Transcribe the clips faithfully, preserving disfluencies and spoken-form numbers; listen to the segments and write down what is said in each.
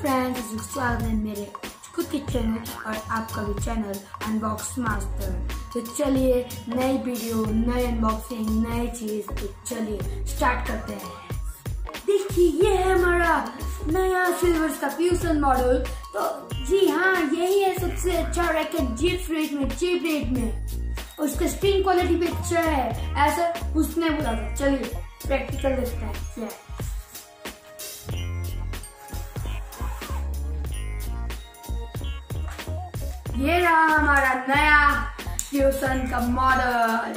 Friends, स्वागत है मेरे खुद के चैनल और आपका भी चैनल अनबॉक्स मास्टर। तो चलिए नई वीडियो, नई अनबॉक्सिंग, नई चीज। तो चलिए स्टार्ट करते हैं। देखिए ये है हमारा नया सिल्वर्स का फ्यूजन मॉडल। तो जी हाँ, यही है सबसे अच्छा रैकेट चीप रेट में चीप रेट में उसका स्क्रीन क्वालिटी भी अच्छा है, ऐसा उसने बोला था। चलिए प्रैक्टिकल देखते हैं क्या है। ये रहा हमारा नया फ्यूजन का मॉडल।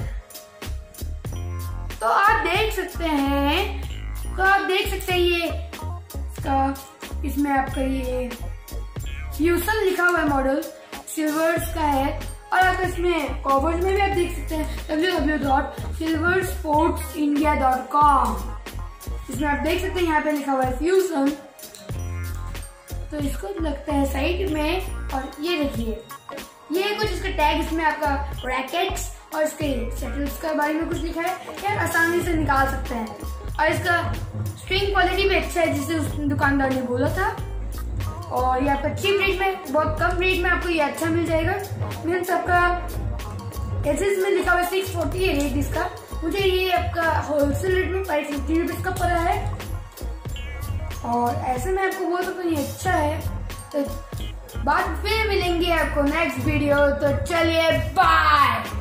तो आप देख सकते हैं तो आप देख सकते हैं ये इसका इसमें आपका ये फ्यूजन लिखा हुआ है, मॉडल सिल्वर्स का है। और आप इसमें कवर्स में भी आप देख सकते हैं W W W dot silver sports India dot com. इसमें आप देख सकते हैं यहाँ पे लिखा हुआ है फ्यूजन। तो इसको लगता है साइड में। और ये देखिए ये कुछ इसका टैग, इसमें आपका रैकेट्स और इसके शटल्स के बारे में कुछ लिखा है, यार आसानी से निकाल सकते हैं। और इसका स्क्रीन क्वालिटी भी अच्छा है जिसे उस दुकानदार ने बोला था। और ये आपका चीप रेट में, बहुत कम रेट में आपको ये अच्छा मिल जाएगा। मीन्स आपका एसएस में लिखा हुआ है सिक्स फोर्टी है रेट इसका। मुझे ये आपका होलसेल रेट में फाइव फिफ्टी रुपीज का पड़ा है। और ऐसे में आपको बोल सकता हूँ ये अच्छा है। तो बाद फिर मिलेंगे आपको नेक्स्ट वीडियो। तो चलिए बाय।